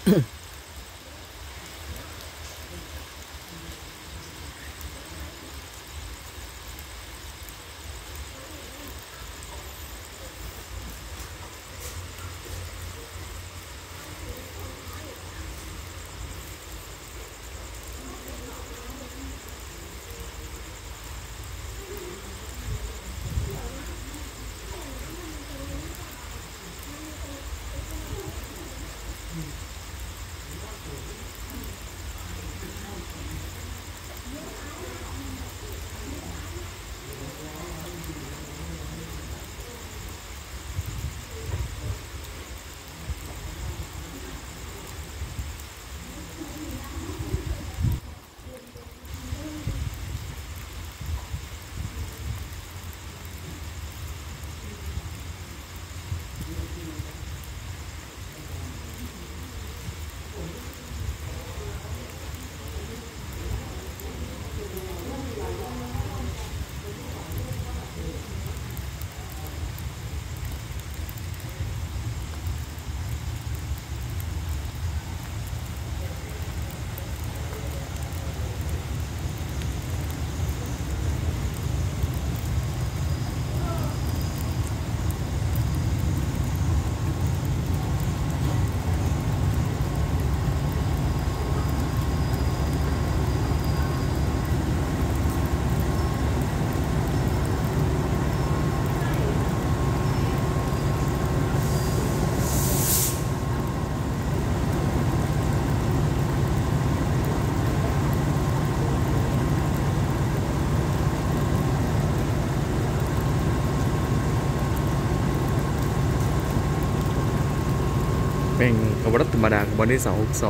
เป็นขบวนรถธรรมดาขบวนที่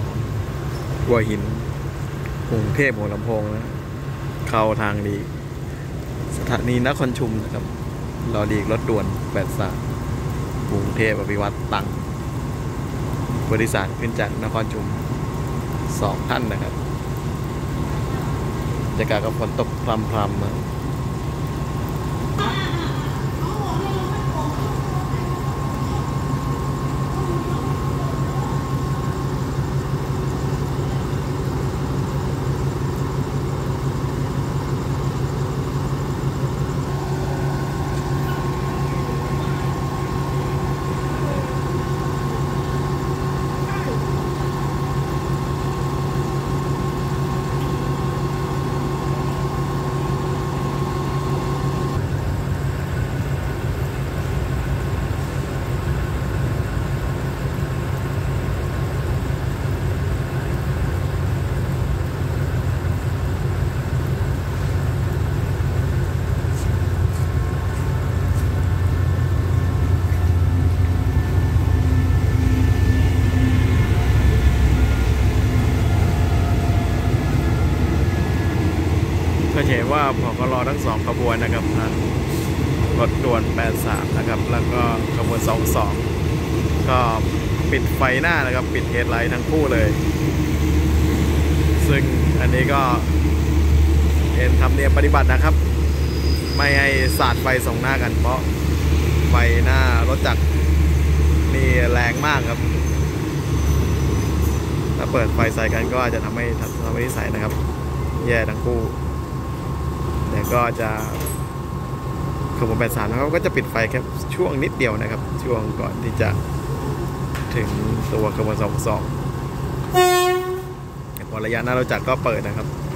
262หัวหินกรุงเทพหัวลำโพงนะเข้าทางดีสถานีนครชุมนะครับรอดีรถด่วน83กรุงเทพอภิวัตรตังบริษัทขึ้นจากนครชุม2ท่านนะครับบรรยากาศก็ฝนตกพรำๆก็เห็นว่าพกรทั้ง2ขบวนนะครับทั้งรถด่วน83นะครับแล้วก็ขบวน22ก็ปิดไฟหน้านะครับปิดเฮดไลท์ทั้งคู่เลยซึ่งอันนี้ก็เป็นธรรมเนียมปฏิบัตินะครับไม่ให้สาดไฟส่องหน้ากันเพราะไฟหน้ารถจักรนี่แรงมากครับถ้าเปิดไฟใส่กันก็อาจจะทำให้นิสัยนะครับแย่ทั้งคู่แต่ก็จะขบวน83นะครับก็จะปิดไฟแค่ช่วงนิดเดียวนะครับช่วงก่อนที่จะถึงตัวขบวน22แต่พอระยะหน้ารถจักรก็เปิดนะครับ